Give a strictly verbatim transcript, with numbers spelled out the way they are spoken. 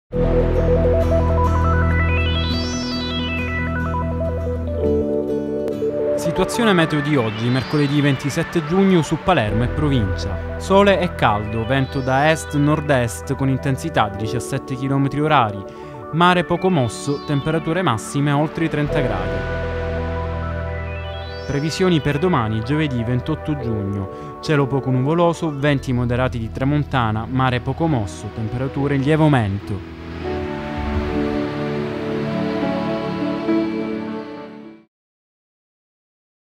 Situazione meteo di oggi, mercoledì ventisette giugno, su Palermo e provincia. Sole e caldo, vento da est-nord-est con intensità di diciassette chilometri orari, mare poco mosso, temperature massime oltre i trenta gradi. Previsioni per domani, giovedì ventotto giugno. Cielo poco nuvoloso, venti moderati di tramontana, mare poco mosso, temperature in lieve aumento.